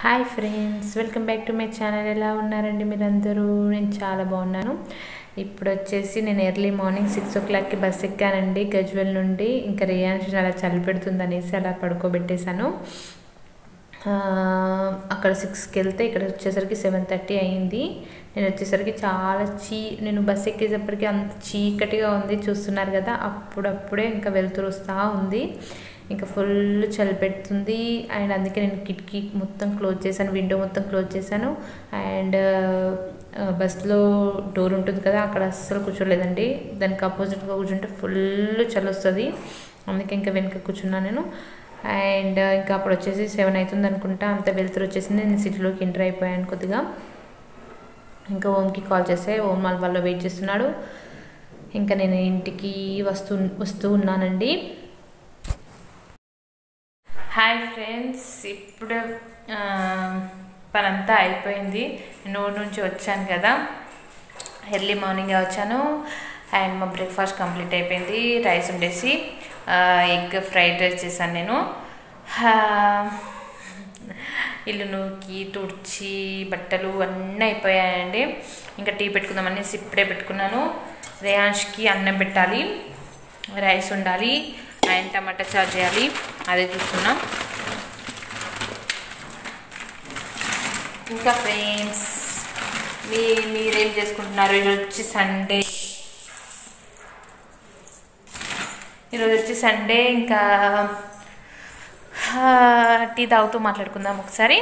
Hi friends, welcome back to my channel. ఎలా ఉన్నారండి మీరందరూ? నేను చాలా బాగున్నాను. ఇప్పుడు వచ్చేసి నేను ఎర్లీ మార్నింగ్ 6 o'clockకి బస్ ఎక్కానండి గజ్వెల్ నుండి. ఇంకా రియాన్స్ అలా చలి పెడుతుంది అనేసి అలా పడుకోబెట్టేశాను. అక్కడ 6కి వెళ్తే ఇక్కడ వచ్చేసరికి 7:30 అయింది. నేను వచ్చేసరికి చాలా నేను బస్ ఎక్కేటప్పటికి అంత చీకటిగా ఉంది, చూస్తున్నారు కదా. అప్పుడప్పుడే ఇంకా వెళ్తురు వస్తూ ఉంది, ఇంకా ఫుల్ చలి పెడుతుంది. అండ్ అందుకే నేను కిటికీ మొత్తం క్లోజ్ చేశాను, విండో మొత్తం క్లోజ్ చేశాను. అండ్ బస్లో డోర్ ఉంటుంది కదా, అక్కడ అస్సలు కూర్చోలేదండి. దానికి ఆపోజిట్గా కూర్చుంటే ఫుల్ చలి వస్తుంది, అందుకే ఇంకా వెనక కూర్చున్నాను నేను. అండ్ ఇంకా అప్పుడు వచ్చేసి 7 అవుతుంది అనుకుంటా, అంత వెళ్తురు వచ్చేసింది. నేను సిటీలోకి ఎంటర్ అయిపోయాను కొద్దిగా. ఇంకా ఓమ్కి కాల్ చేస్తే ఓమ్ వాళ్ళు వెయిట్ చేస్తున్నాడు. ఇంకా నేను ఇంటికి వస్తూ ఉన్నానండి. హాయ్ ఫ్రెండ్స్, ఇప్పుడు పనంతా అయిపోయింది. నేను ఊరి నుంచి వచ్చాను కదా, ఎర్లీ మార్నింగే వచ్చాను. అండ్ మా బ్రేక్ఫాస్ట్ కంప్లీట్ అయిపోయింది. రైస్ ఉండేసి ఎగ్ ఫ్రైడ్ రైస్ చేశాను నేను. ఇల్లు నూకి తుడిచి బట్టలు అన్నీ అయిపోయాయండి. ఇంకా టీ పెట్టుకుందామని ఇప్పుడే పెట్టుకున్నాను. రేయాన్ష్కి అన్నం పెట్టాలి, రైస్ ఉండాలి, అండ్ టమాటా చారు చేయాలి, అదే చూస్తున్నాం. ఇంకా ఫ్రెండ్స్, మీరేం చేసుకుంటున్నారు? ఈరోజు వచ్చి సండే. ఇంకా టీ తాగుతూ మాట్లాడుకుందాం ఒకసారి.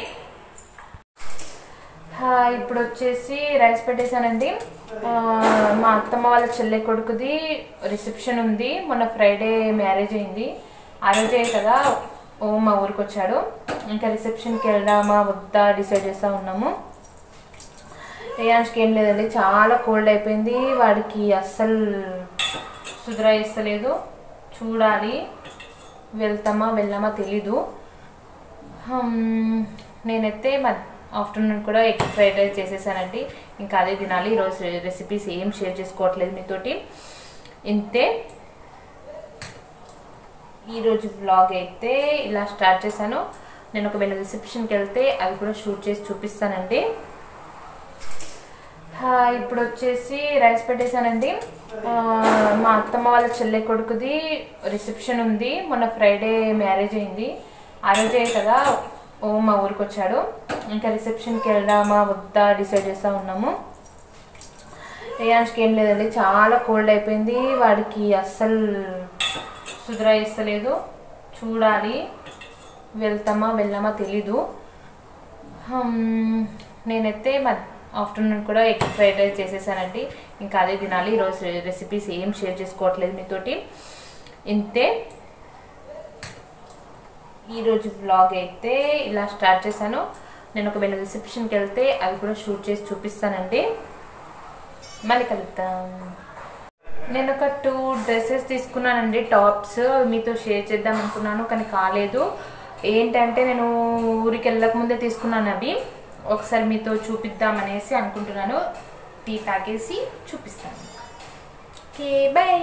ఇప్పుడు వచ్చేసి రైస్ పెట్టేశానండి. మా అత్తమ్మ వాళ్ళ చెల్లె కొడుకుది రిసెప్షన్ ఉంది. మొన్న ఫ్రైడే మ్యారేజ్ అయింది, ఆ రోజే కదా మా ఊరికి వచ్చాడు. ఇంకా రిసెప్షన్కి వెళ్దామా వద్దా డిసైడ్ చేస్తూ ఉన్నాము. రియాన్స్కి ఏం లేదండి, చాలా కోల్డ్ అయిపోయింది, వాడికి అస్సలు సుధరాయిస్తలేదు. చూడాలి, వెళ్ళామా తెలీదు. నేనైతే ఆఫ్టర్నూన్ కూడా ఎగ్ ఫ్రైడ్ రైస్ చేసేసానండి. ఇంకా అదే తినాలి. ఈరోజు రెసిపీస్ ఏం షేర్ చేసుకోవట్లేదు మీతోటి, ఇంతే. ఈరోజు వ్లాగ్ అయితే ఇలా స్టార్ట్ చేశాను. నేను ఒకవేళ రిసెప్షన్కి వెళ్తే అవి కూడా షూట్ చేసి చూపిస్తానండి. ఇప్పుడు వచ్చేసి రైస్ పెట్టేశానండి. మా అత్తమ్మ వాళ్ళ చెల్లె కొడుకుది రిసెప్షన్ ఉంది. మొన్న ఫ్రైడే మ్యారేజ్ అయింది, ఆ రోజే కదా మా ఊరికి వచ్చాడు. ఇంకా రిసెప్షన్కి వెళ్దామా వద్దా డిసైడ్ చేస్తూ ఉన్నాము. రియాన్స్కి ఏం లేదండి, చాలా కోల్డ్ అయిపోయింది, వాడికి అస్సలు సుధరాయిస్తలేదు. చూడాలి, వెళ్ళామా తెలీదు. నేనైతే ఆఫ్టర్నూన్ కూడా ఎగ్ ఫ్రైడ్ రైస్ చేసేసానండి. ఇంకా అదే తినాలి. ఈరోజు రెసిపీస్ ఏం షేర్ చేసుకోవట్లేదు మీతోటి, ఇంతే. ఈరోజు వ్లాగ్ అయితే ఇలా స్టార్ట్ చేశాను. నేను ఒకవేళ రిసెప్షన్కి వెళ్తే అవి కూడా షూట్ చేసి చూపిస్తానండి. మళ్ళీ కలుద్దాం. నేను ఒక 2 డ్రెస్సెస్ తీసుకున్నానండి, టాప్స్. మీతో షేర్ చేద్దాం అనుకున్నాను కానీ కాలేదు. ఏంటంటే నేను ఊరికి వెళ్ళకముందే తీసుకున్నాను అవి. ఒకసారి మీతో చూపిద్దామనేసి అనుకుంటున్నాను. టీ తాగేసి చూపిస్తాను. Okay, bye.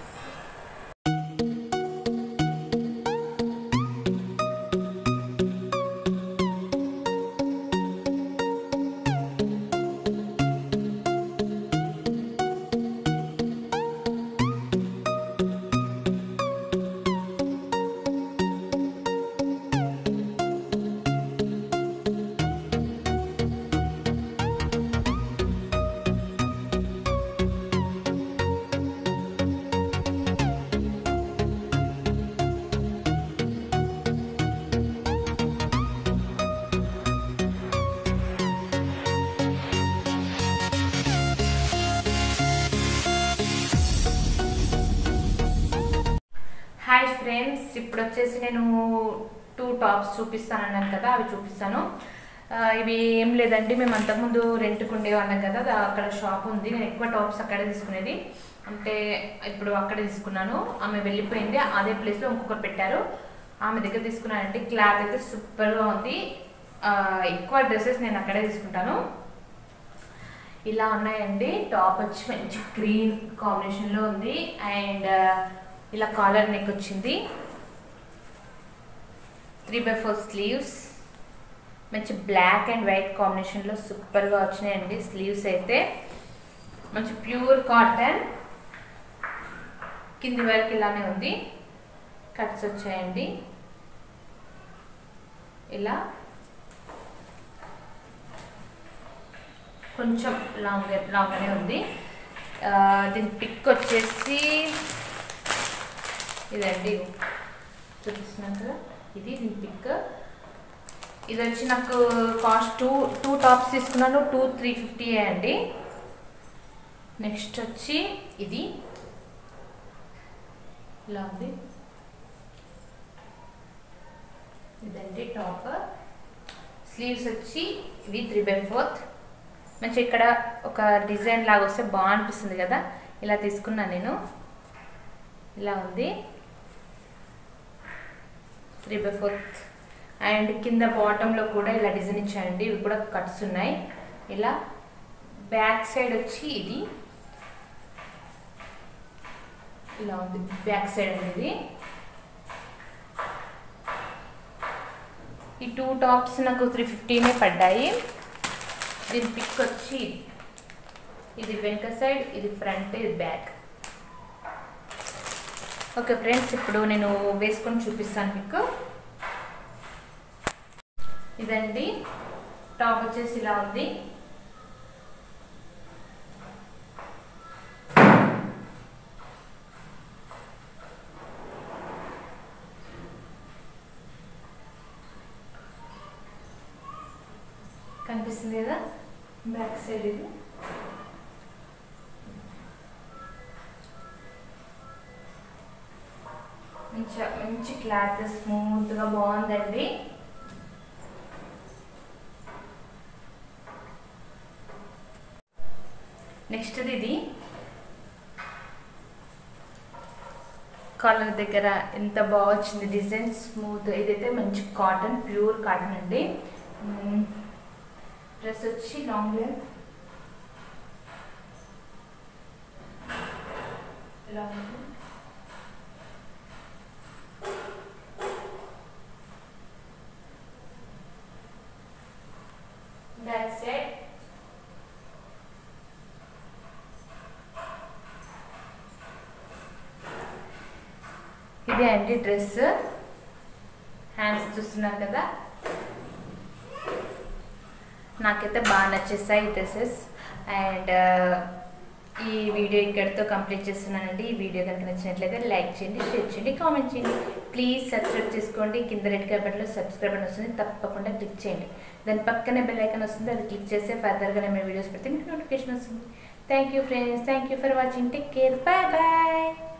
హాయ్ ఫ్రెండ్స్, ఇప్పుడు వచ్చేసి నేను 2 టాప్స్ చూపిస్తానన్నాను కదా, అవి చూపిస్తాను. ఇవి ఏం లేదండి, మేము అంతకుముందు రెంట్కి ఉండేవాళ్ళం కదా, అక్కడ షాప్ ఉంది. నేను ఎక్కువ టాప్స్ అక్కడే తీసుకునేది, అంటే ఇప్పుడు అక్కడే తీసుకున్నాను. ఆమె వెళ్ళిపోయింది, అదే ప్లేస్లో ఇంకొకరు పెట్టారు, ఆమె దగ్గర తీసుకున్నానండి. క్లాత్ అయితే సూపర్గా ఉంది. ఎక్కువ డ్రెస్సెస్ నేను అక్కడే తీసుకుంటాను. ఇలా ఉన్నాయండి. టాప్ వచ్చి మంచి గ్రీన్ కాంబినేషన్లో ఉంది. అండ్ ఇలా కాలర్ నెక్ వచ్చింది, 3/4 స్లీవ్స్, మంచి బ్లాక్ అండ్ వైట్ కాంబినేషన్లో సూపర్గా వచ్చినాయండి. స్లీవ్స్ అయితే మంచి ప్యూర్ కాటన్, కింది వరకు ఇలానే ఉంది, కట్స్ వచ్చాయండి. ఇలా కొంచెం లాంగ్గానే ఉంది. దీని పిక్ వచ్చేసి ఇదండి, చూపిస్తున్నాను కదా, ఇది దీని పిక్. ఇది వచ్చి నాకు కాస్ట్ టూ టాప్స్ తీసుకున్నాను, 350 అండి. నెక్స్ట్ వచ్చి ఇది ఇలా ఉంది, ఇదండి టాప్. స్లీవ్స్ వచ్చి ఇవి 3/4. మంచి ఇక్కడ ఒక డిజైన్ లాగా వస్తే బాగా అనిపిస్తుంది కదా, ఇలా తీసుకున్నాను నేను. ఇలా ఉంది 3/4. అండ్ కింద బాటంలో కూడా ఇలా డిజైన్ ఇచ్చాయండి, ఇవి కూడా కట్స్ ఉన్నాయి. ఇలా బ్యాక్ సైడ్ వచ్చి ఇది ఇలా ఉంది, బ్యాక్ సైడ్ అనేది. ఈ 2 టాప్స్ నాకు 350 పడ్డాయి. దీని పిక్ వచ్చి ఇది వెనక సైడ్, ఇది ఫ్రంట్, ఇది బ్యాక్. ఓకే ఫ్రెండ్స్, ఇప్పుడు నేను వేసుకొని చూపిస్తాను మీకు. ఇదండి టాప్ వచ్చేసి ఇలా ఉంది. కనిపిస్తుంది కదా బ్యాక్ సైడ్. ఇది మంచి క్లాత్, స్మూత్గా బాగుందండి. నెక్స్ట్ ఇది కాలర్ దగ్గర ఎంత బాగా వచ్చింది డిజైన్, స్మూత్. ఇదైతే మంచి కాటన్, ప్యూర్ కాటన్ అండి. డ్రెస్ వచ్చి లాంగ్ లెంత్, బ్యాక్ సైడ్ ఇదే అండి డ్రెస్. హ్యాండ్స్ చూస్తున్నారు కదా, నాకైతే బాగా నచ్చేస్తాయి ఈ డ్రెస్సెస్. అండ్ ఈ వీడియో ఇక్కడితో కంప్లీట్ చేస్తున్నానండి. ఈ వీడియో కనుక నచ్చినట్లయితే లైక్ చేయండి, షేర్ చేయండి, కామెంట్ చేయండి. ప్లీజ్ సబ్స్క్రైబ్ చేసుకోండి. కింద రెడ్ బటన్లో సబ్స్క్రైబ్ అని వస్తుంది, తప్పకుండా క్లిక్ చేయండి. దాని పక్కనే బెల్ ఐకాన్ వస్తుంది, అది క్లిక్ చేస్తే ఫర్దర్గా నేను వీడియోస్ పెడితే మీకు నోటిఫికేషన్ వస్తుంది. Thank you friends, thank you for watching. Take care, bye bye.